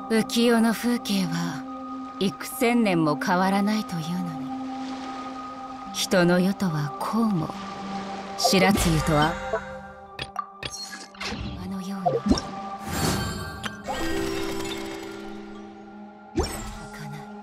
浮世の風景は幾千年も変わらないというのに、人の世とはこうも、白露とはあのように儚い。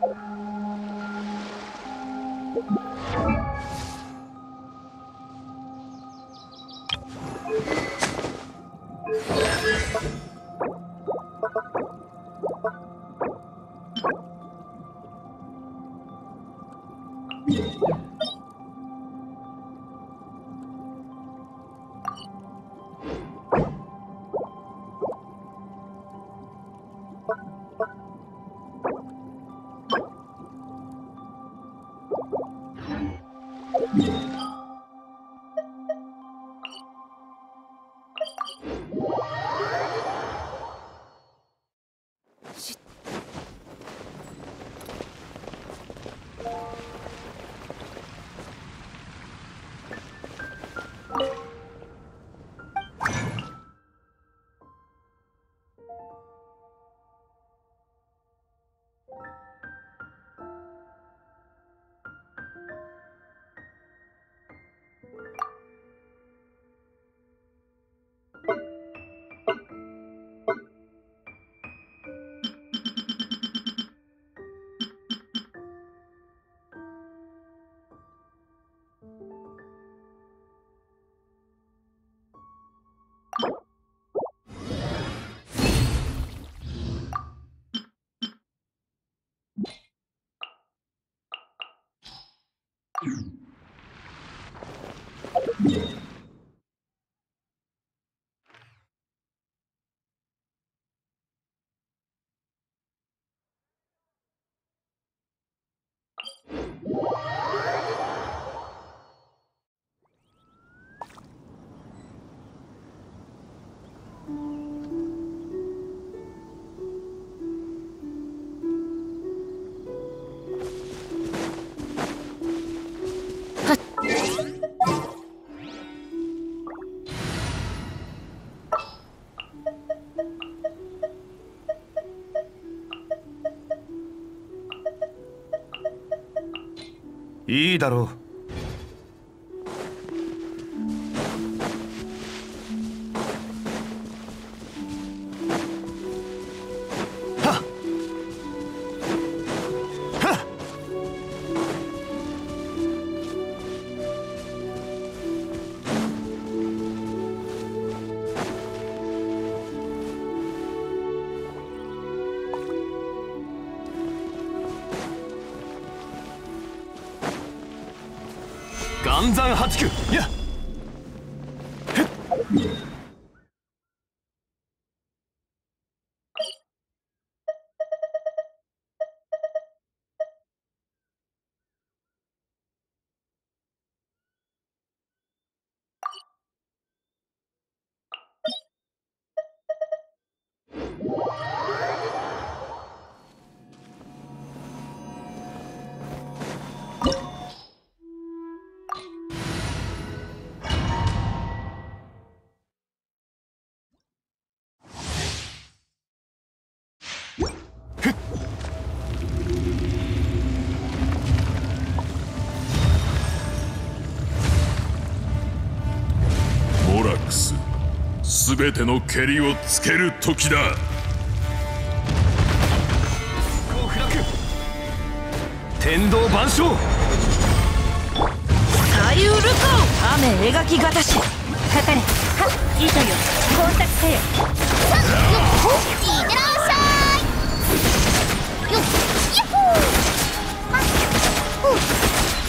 いいだろう。暗山八九やっすべてのけりをつける時だ。天道万象左右ルコ雨描きがたしかかれ。はっ糸よ工作せよ。さっよっいってらっしゃい。よっやっほーはっほー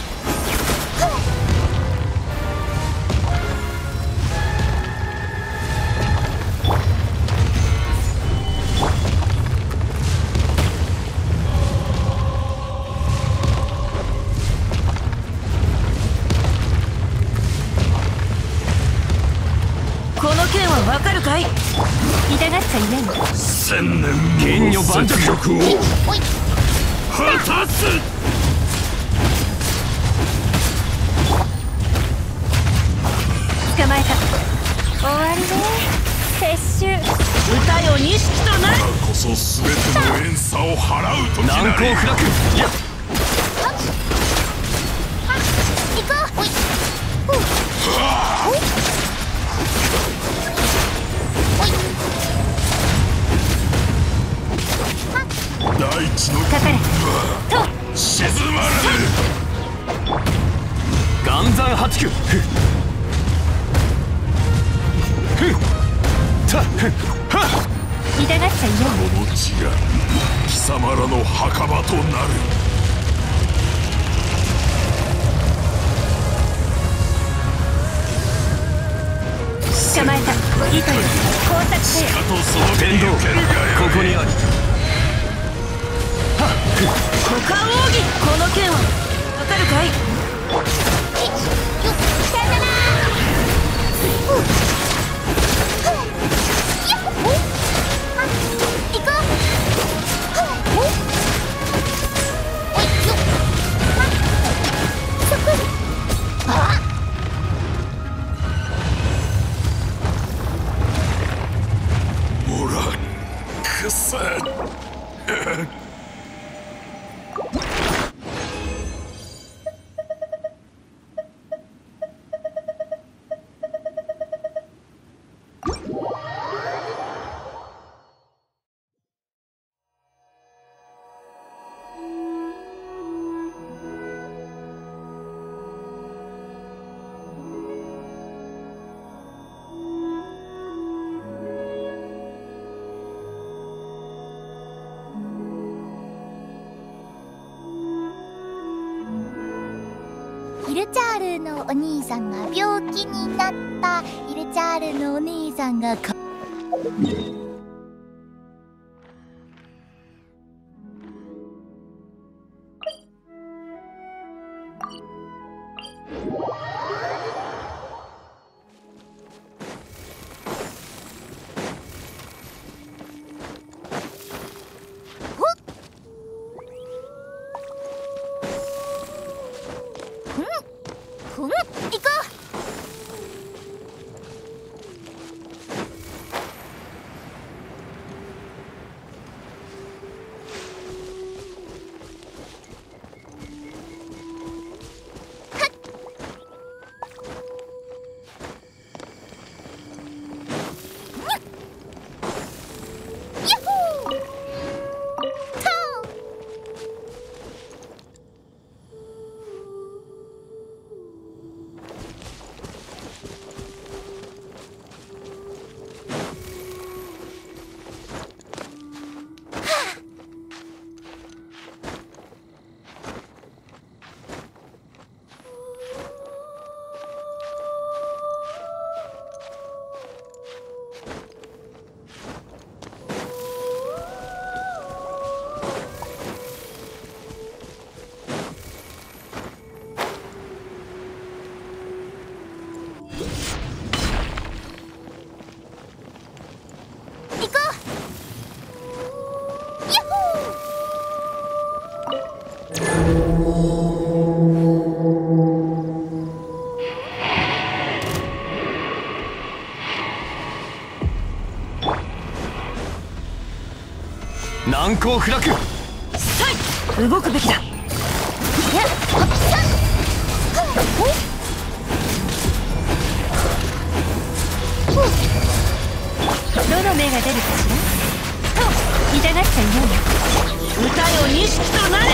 わかるかい。痛がっちゃいないの。 千年剣女盤石力を果たす。 捕まえた。終わりね撤収。 歌よ錦となれ。 こそ全ての怨嗟を払う時なり。難攻不落。やっ行こう。 大地のかかれと沈まらぬ。岩山八九。 痛がっちゃいよ。 この地が貴様らの墓場となる。 捕まえた。糸よ工作せよ。 かとその天道ここにあり。 股間奥義。この剣はわかるかい。さよなら。行こう。そこに。あっ。 おらんくさ。 イルチャールのお兄さんが病気になった。イルチャールのお兄さんが行こう。 難攻不落。 動くべきだ。どの目が出るかしら。と痛がっちゃいようよ。歌よ錦となれ。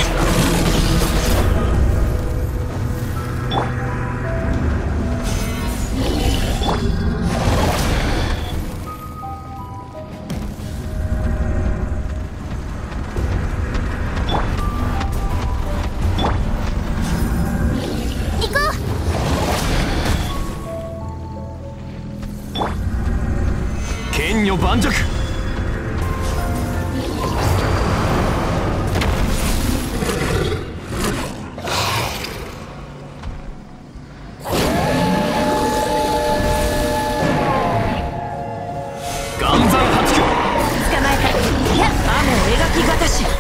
剣女盤石。岩山八九。 捕まえた。いや雨描きがたし。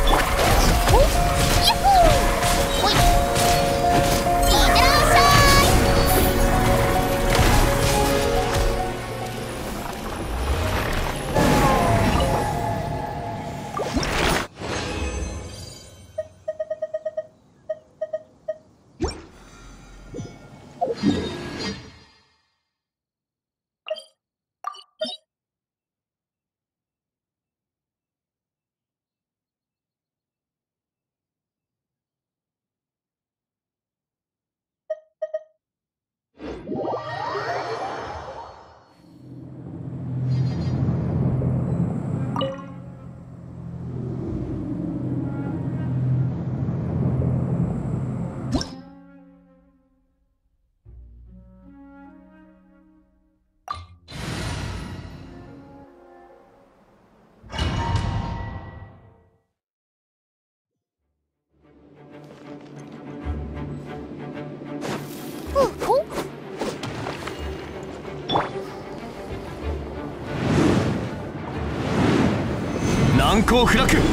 難攻不落。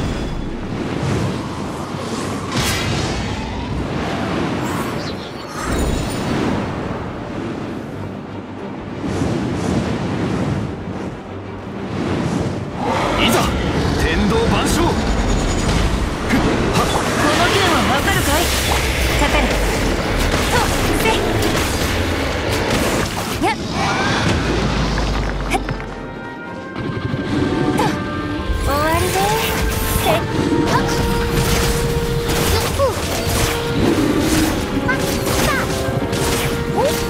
いざ天道万象。この剣はわかるかい？かかれ。とせやっ終わりでせっはっよっほあっさおっ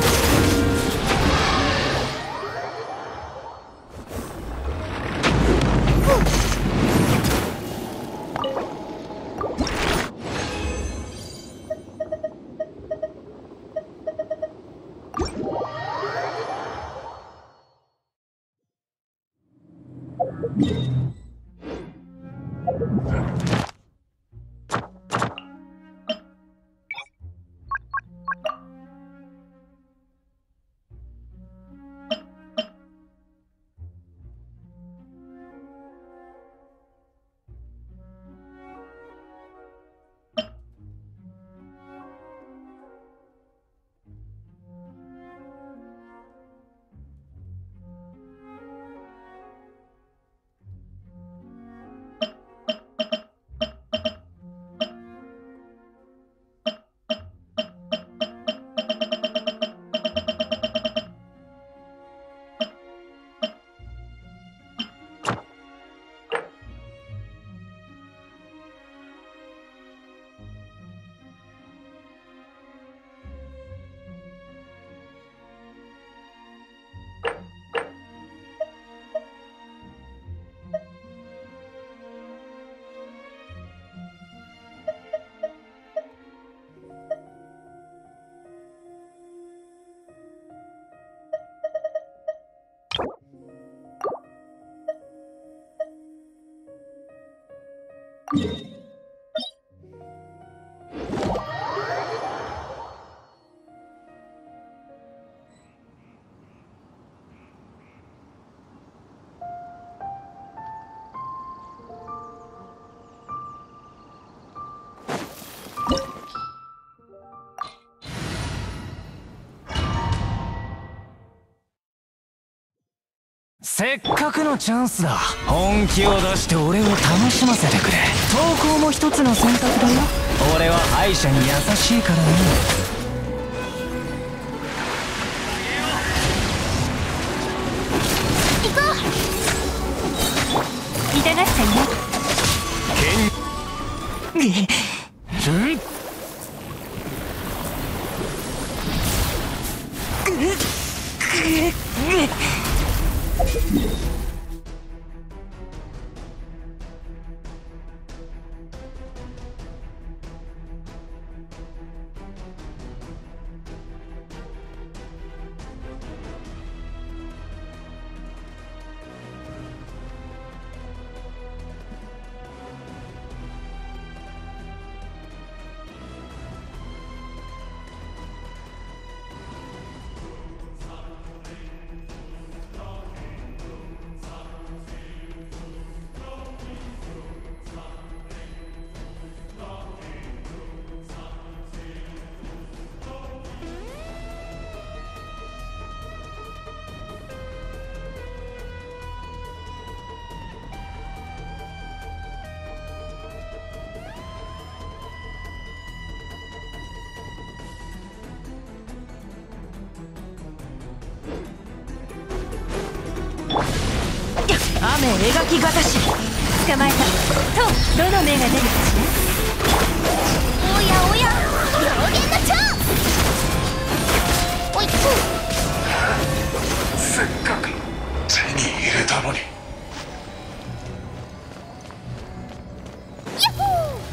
せっかくのチャンスだ。本気を出して俺を楽しませてくれ。投稿も一つの選択だよ。俺は敗者に優しいからね。 行こう。痛がっちゃいない。雨描きがたし捕まえた。とどの目が出るかしら。 おやおや表現のチャンス。おいっせっかく手に入れたのに。 ヤッホー。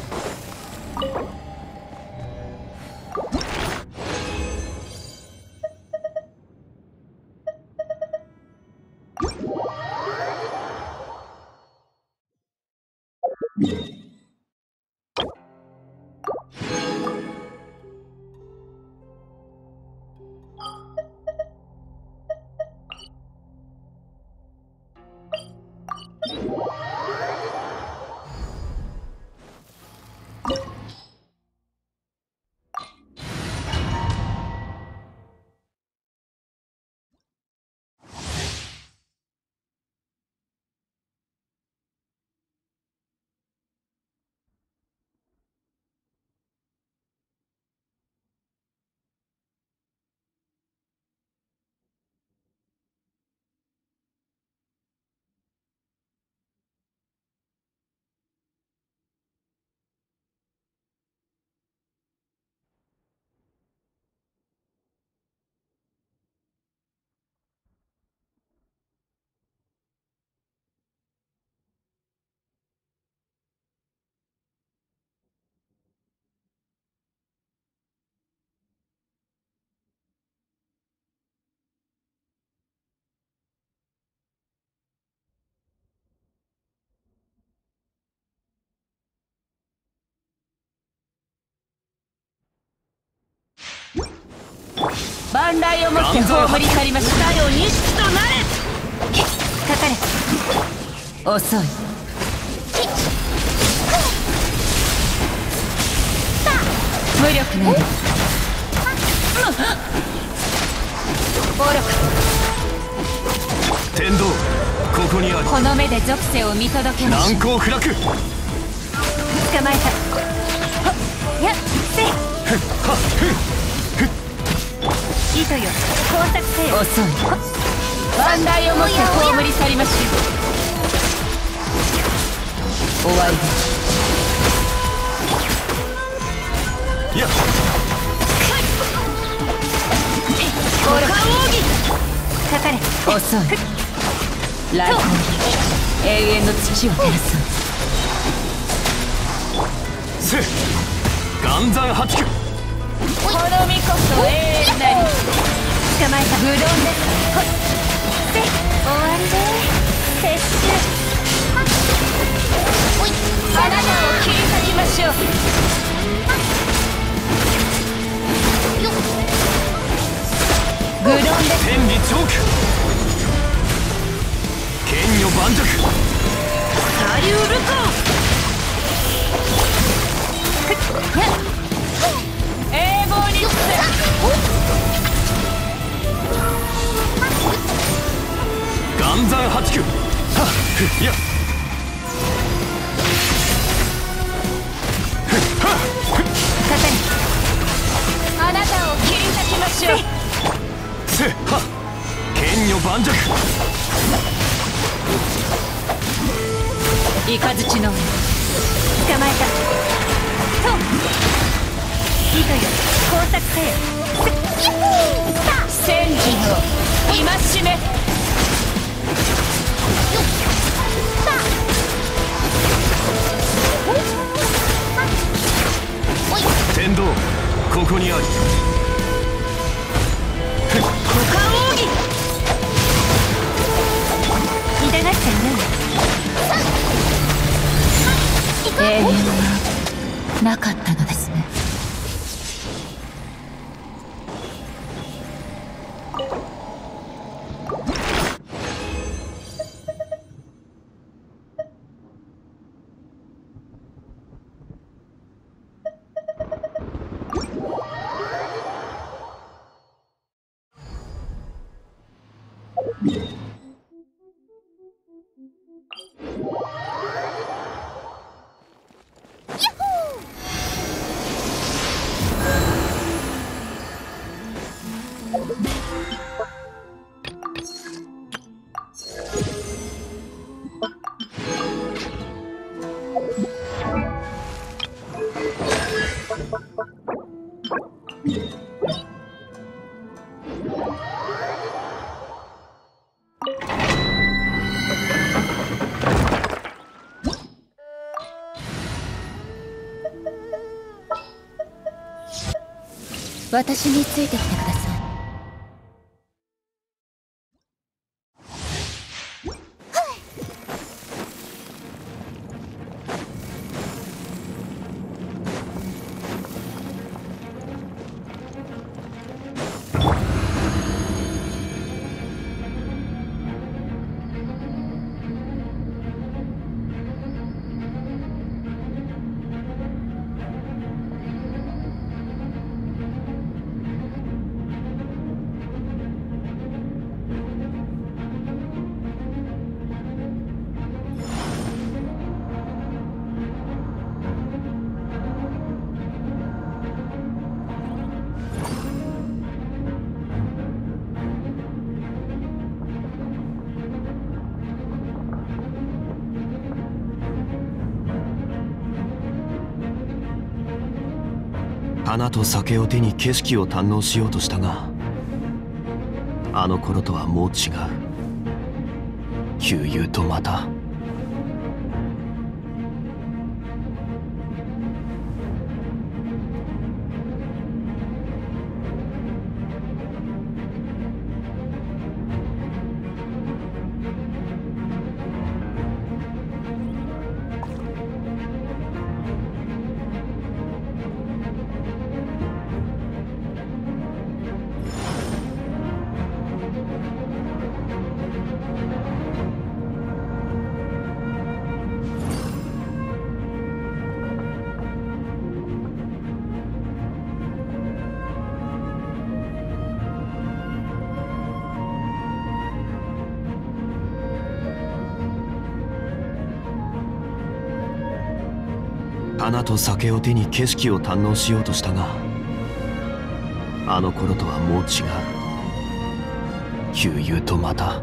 万来をもって葬り去りました。 だよ錦となれ。かかれ。 遅い。無力なり。暴力。 天道ここにある。 この目で属性を見届けましょう。 難攻不落。 捕まえた。やっせ糸よ工作せよ。 遅い。万来をもって葬り去りましょう。終わりです。 いや暴力。かかれ。 遅い。来光永遠の土を照らす。 せ岩山八九。 この身こそ永遠なり。 捕まえた。 愚論です。 終わりで撤収。 あなたを切り裂きましょう。愚論です。 天理チョーク。剣女盤石。 サリュールコ永劫に伏せ。 岩山八九。はっいやかかれ。 あなたを切り裂きましょう。 せはっ剣女盤石。 雷の上。 捕まえた。と糸よ工作せよ。 戦時の戒め。 天道ここにあり。 股間奥義。痛がっちゃいない。 永遠はなかったのですね。私についてきてください。 花と酒を手に景色を堪能しようとしたが、あの頃とはもう違う。旧友とまた花と酒を手に景色を堪能しようとしたが、あの頃とはもう違う。悠々とまた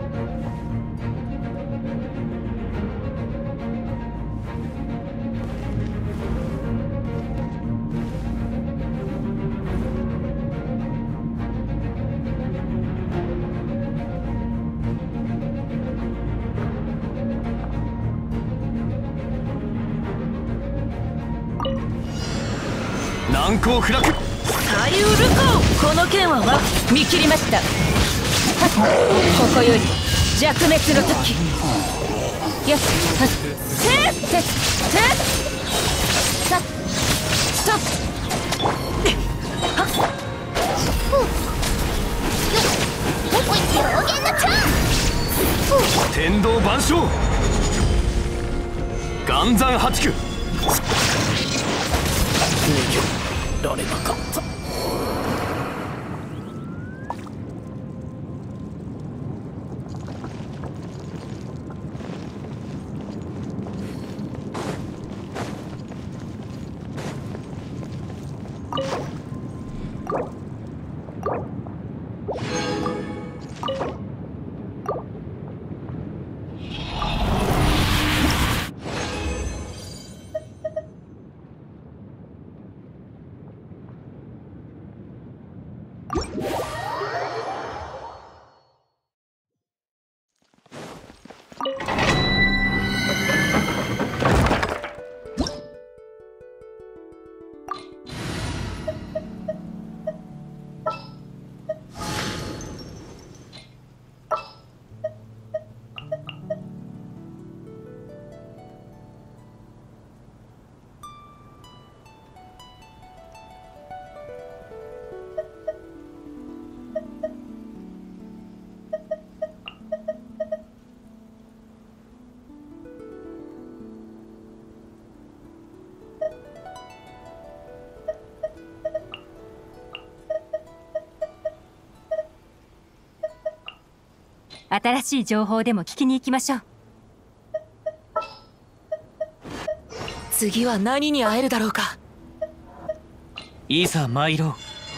難攻不落。 サイウルコ、この剣は見切りました。ここより弱滅の時。よし、はっ、せっせっせっさっさっはっよっ上限のチャン天道万象岩山八九。逃げられなかった。 新しい情報でも聞きに行きましょう。 次は何に会えるだろうか。 いざ参ろ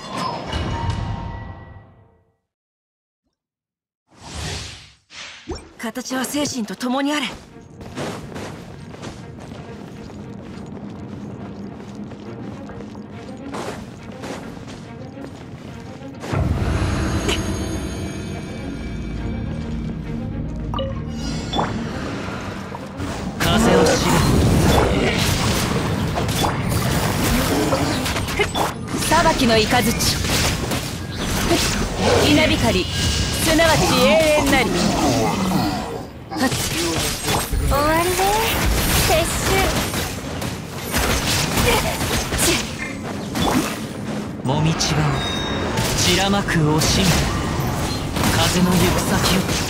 う。形は精神と共にあれ。 風を知れ。 裁きの雷稲光、すなわち永遠なり。 終わりね撤もみちばを散らまく惜しみ。風の行く先を。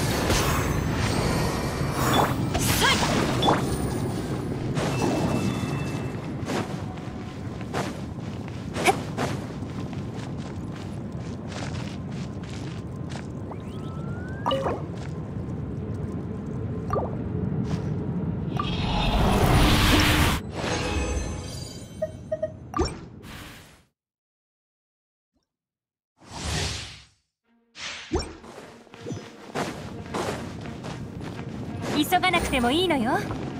急がなくてもいいのよ。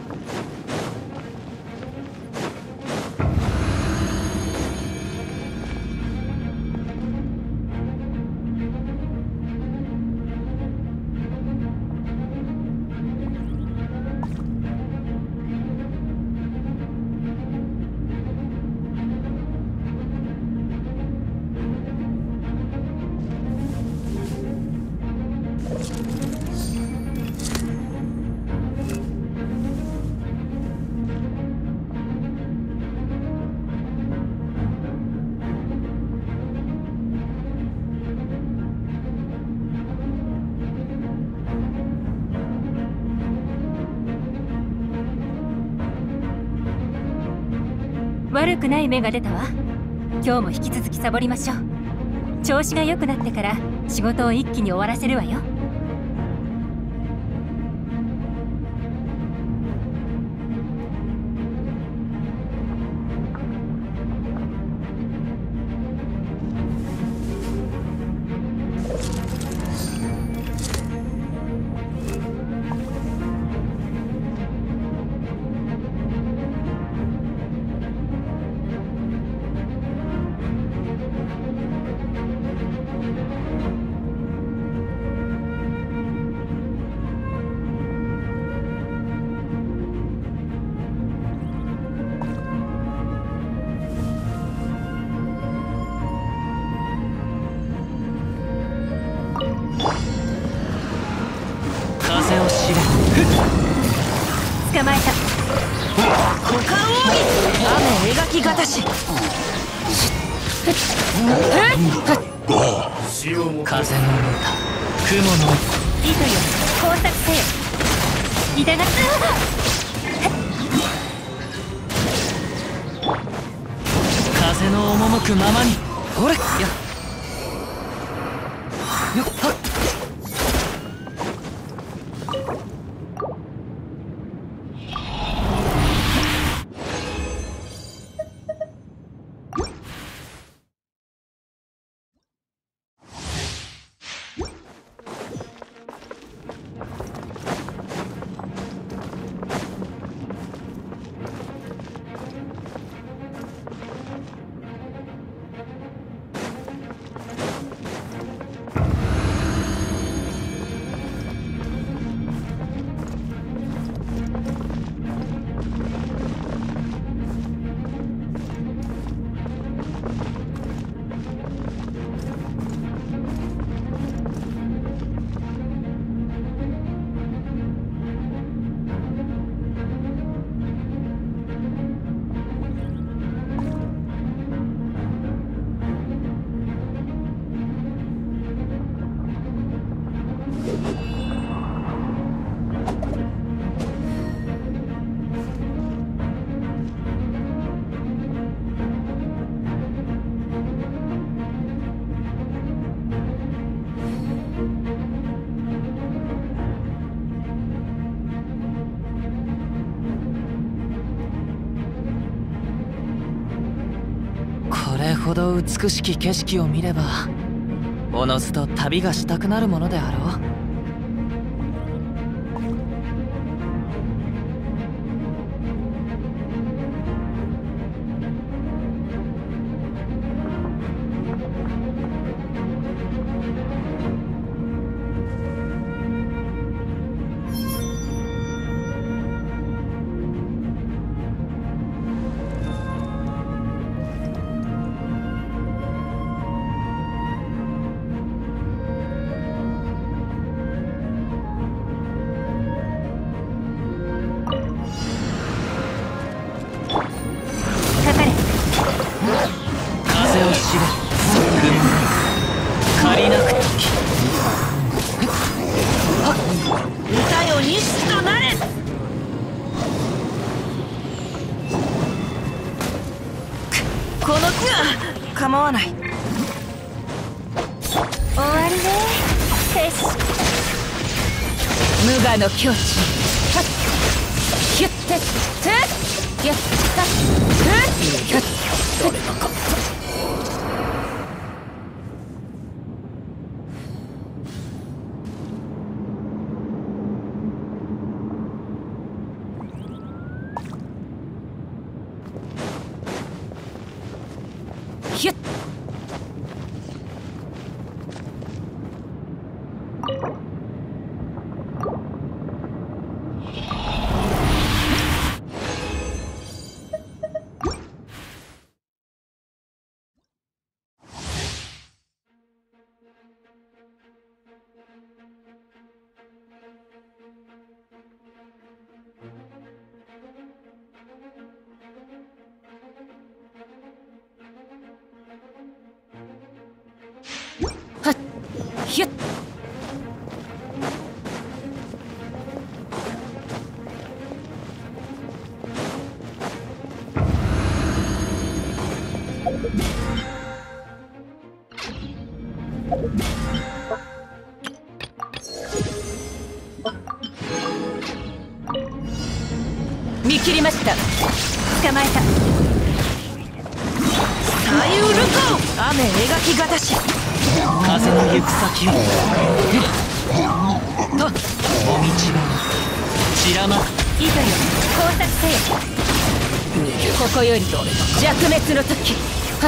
悪くない芽が出たわ。今日も引き続きサボりましょう。調子が良くなってから仕事を一気に終わらせるわよ。 捕まえた。股間奥義。雨描きがたし。 風の歌、雲の糸よ工作せよ。痛がっ風の赴くままに。ほれよよっはっ。これほど美しき景色を見ればおのずと旅がしたくなるものであろう。風を知れ軍門借りなく時。 歌よ西となれ。この構わない。 終わりね兵士。 無我の境地。はっヒュッテッテッギュッタッヒュッどれだか。ヒュッはっヒュッ見切りました。 捕まえた。 左右ルコ雨描きがたし。 風の行く先をとお道が散らま。 糸よ工作せよ。 ここより弱滅の時。はっ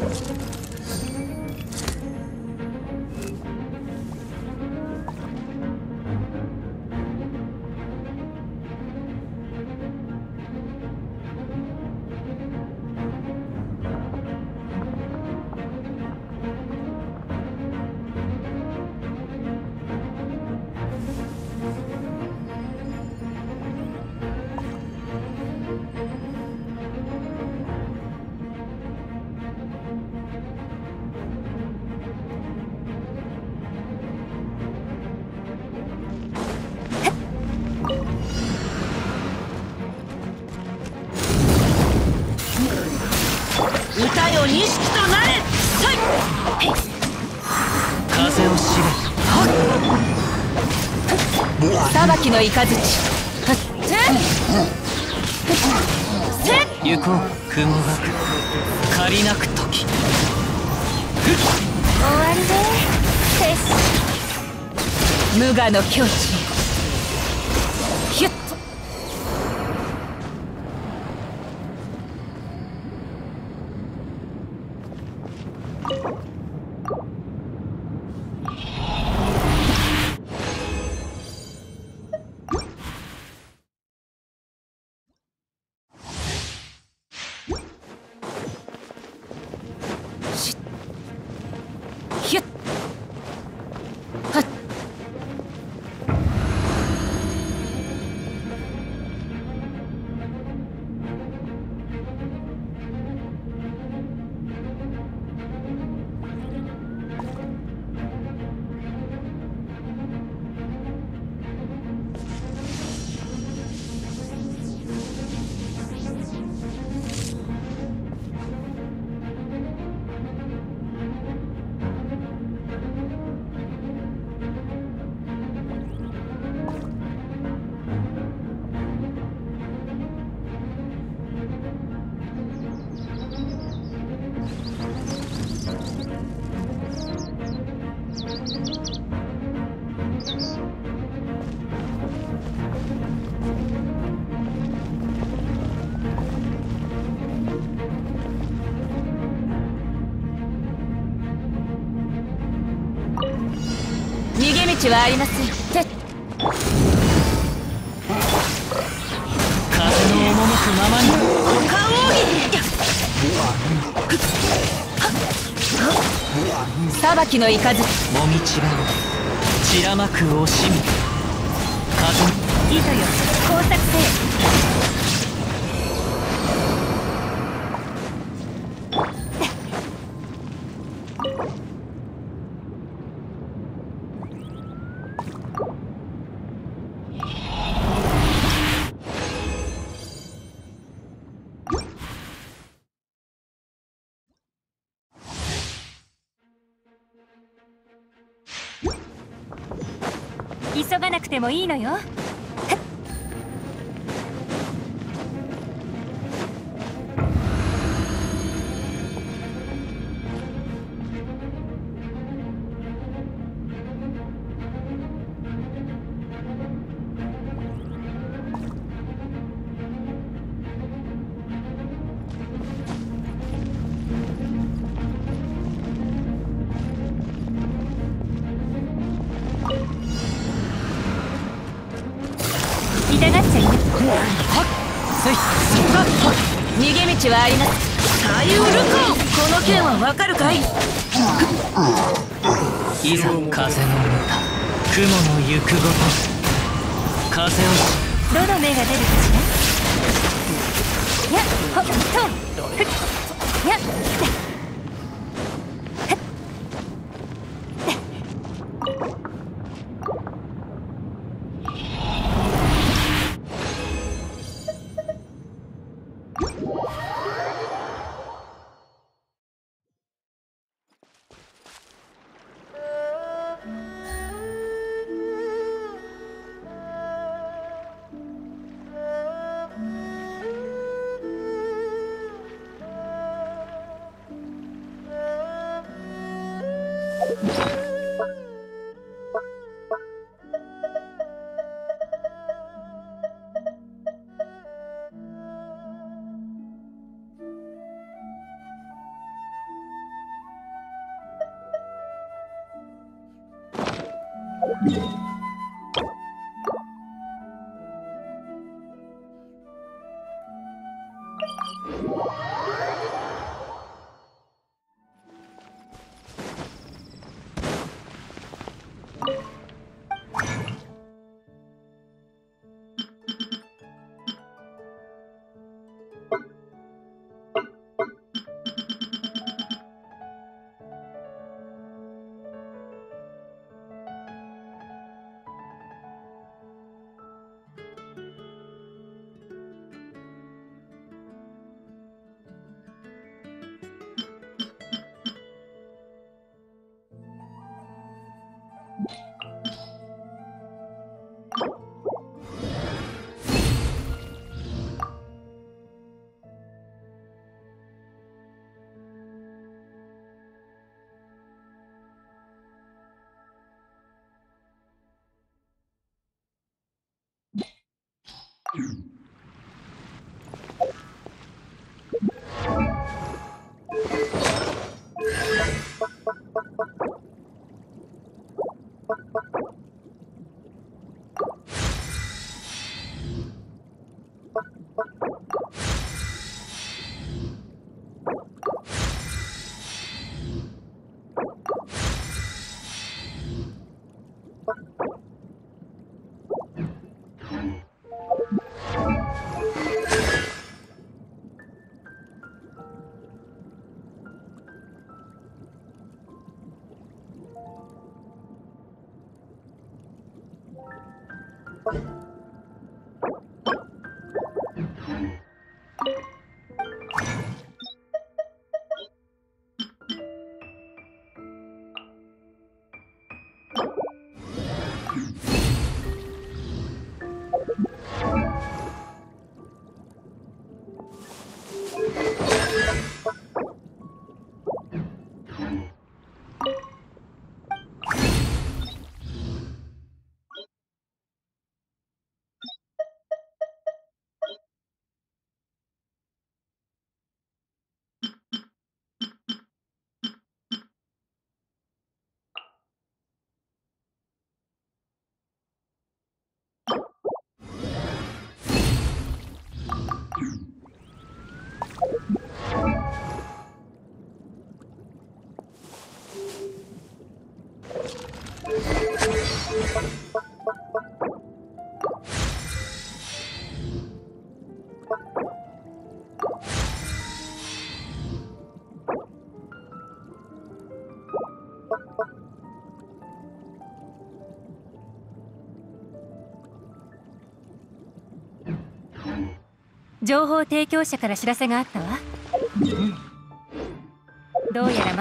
歌よ錦となれ。さい風を知裁きの雷。 れ。行こう雲がく借りなく時。 終わりで無我の境地。ヒュッと。ヒュッ。はっ。逃げ道はありません。 風の赴くままに。 股間裁きの雷。 もみちば散らまく惜しみ。風糸よ工作せよ。急がなくてもいいのよ。痛がっちゃいな。 逃げ道はあります。 さゆるか。この剣はわかるかい。 いざ風の歌雲の行くごと。風をどの目が出るかしら。やっほっとふっやっ情報提供者から知らせがあったわ。どうやら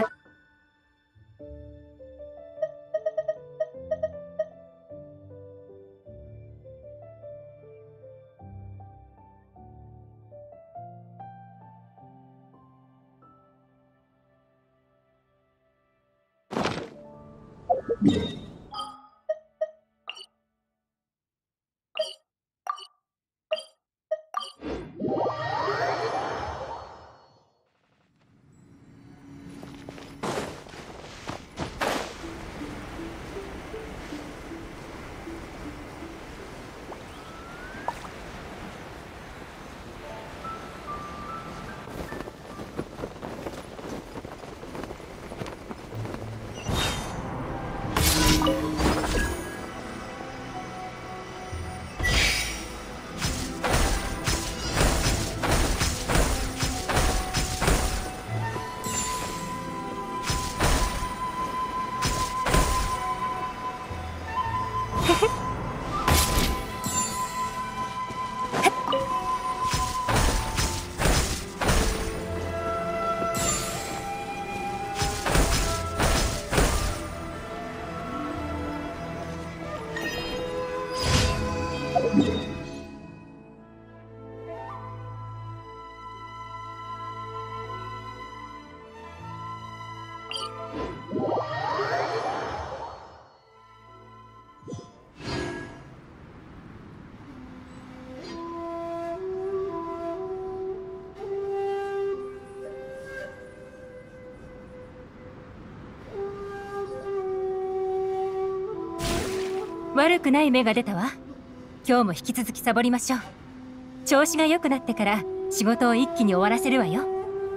悪くない芽が出たわ。今日も引き続きサボりましょう。調子が良くなってから仕事を一気に終わらせるわよ。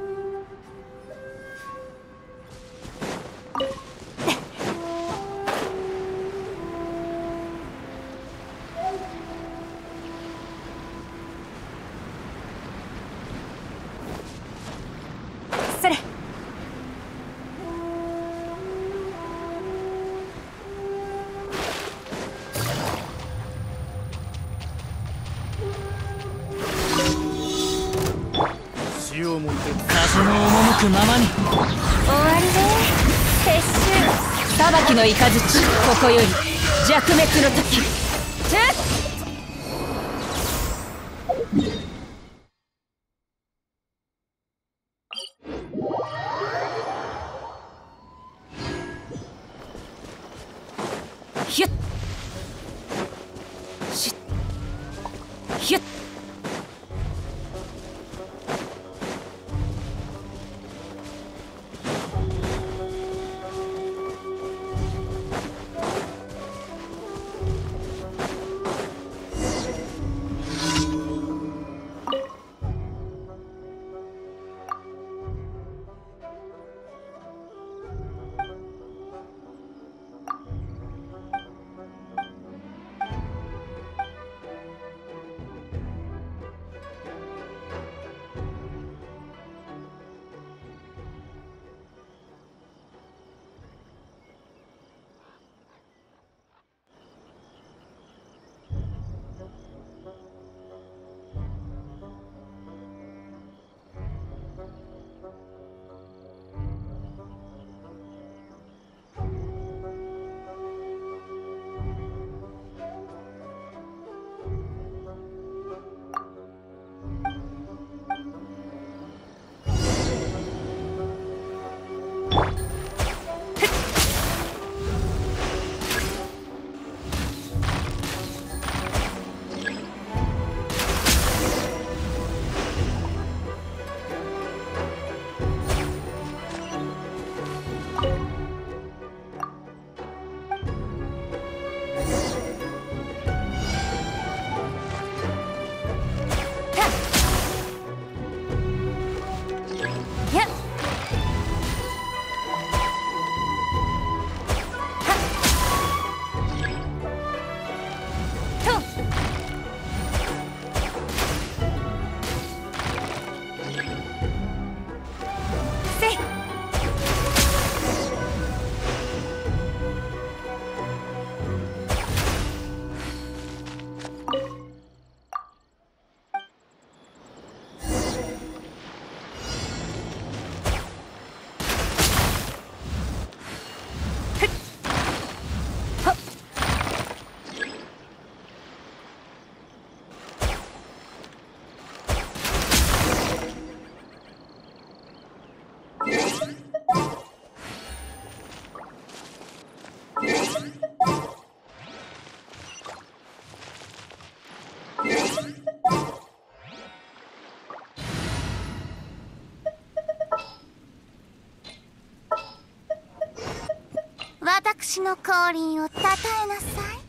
それ。 風の赴くままに。 終わりね。撤収。裁きの雷、ここより弱滅の時。ひゅっしゅっひゅっ。 私の降臨をたたえなさい。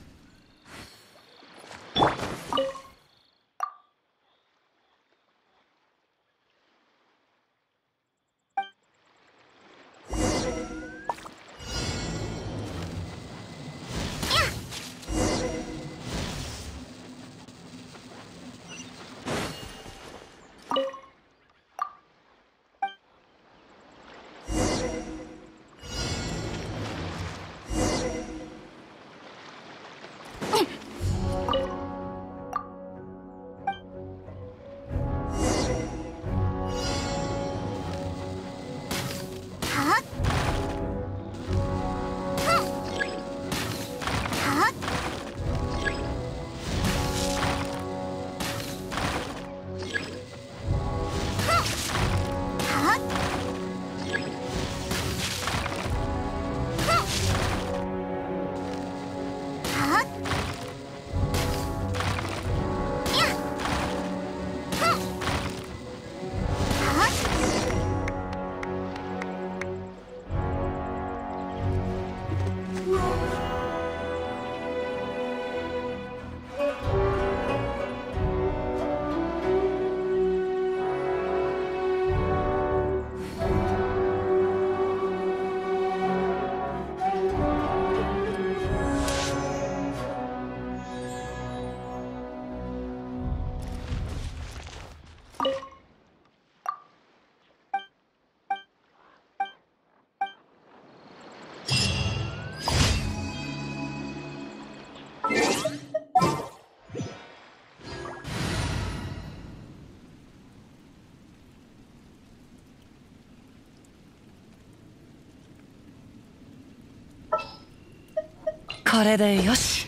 これでよし。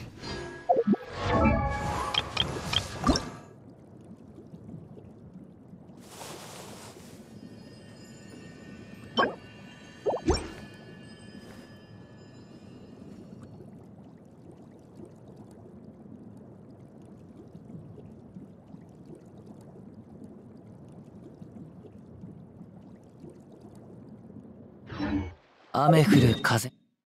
雨降る風。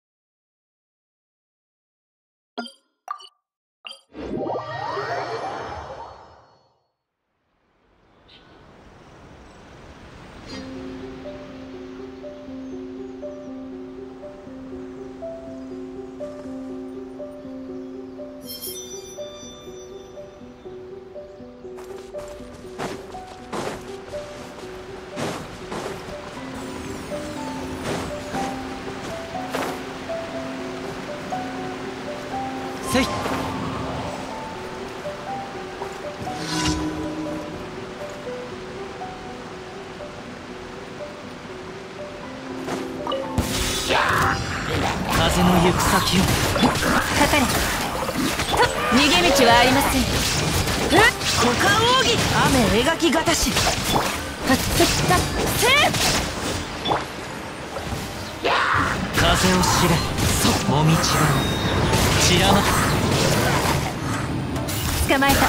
せい。風の行く先をかかれ。逃げ道はありません。 股間奥義。雨描きがたし。風を知れ。もみちば散らま。 捕まえた。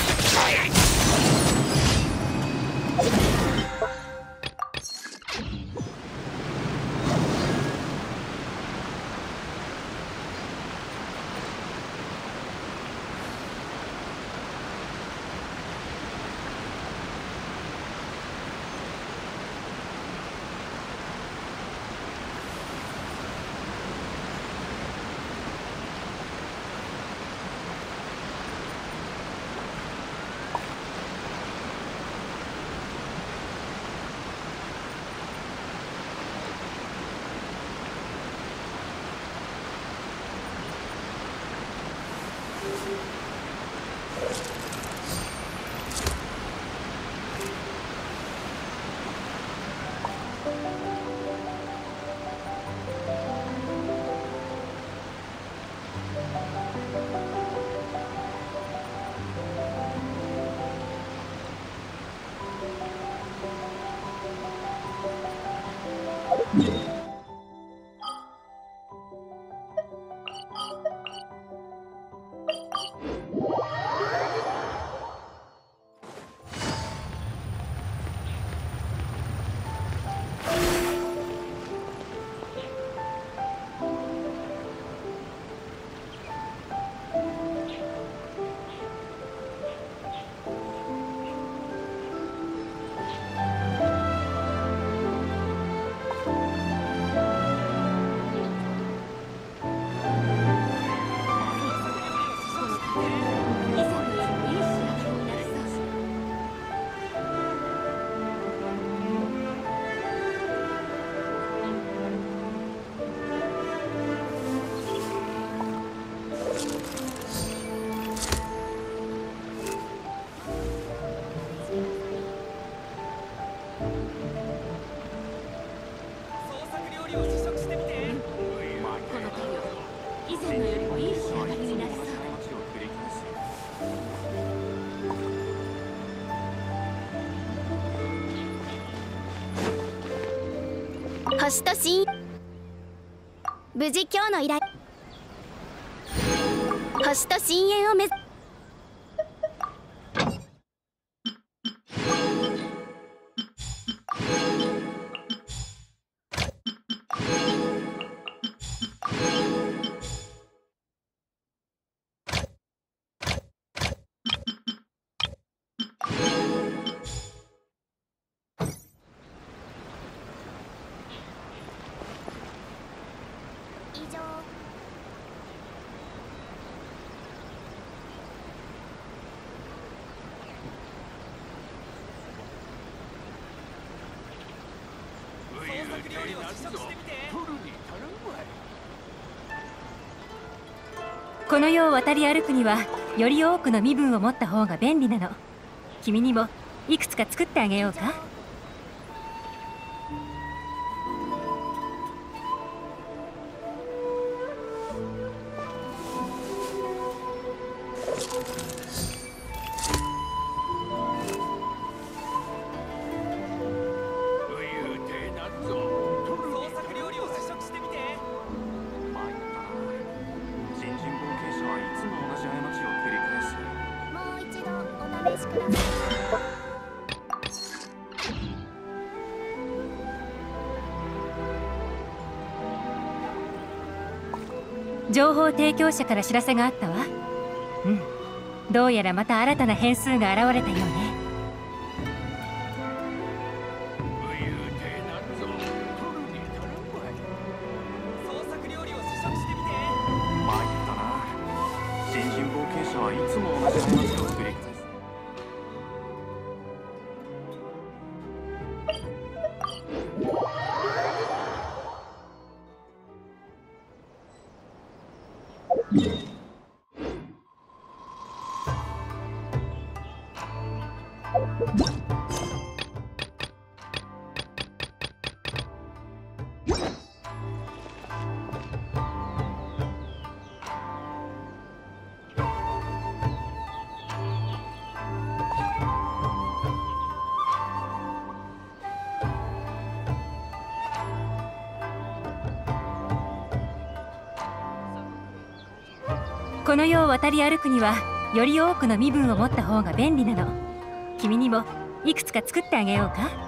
星と深無事今日の依頼星と深淵を目指この世を渡り歩くにはより多くの身分を持った方が便利なの。君にもいくつか作ってあげようか。 情報提供者から知らせがあったわ。うん、どうやらまた新たな変数が現れたようね。この世を渡り歩くにはより多くの身分を持った方が便利なの。君にもいくつか作ってあげようか。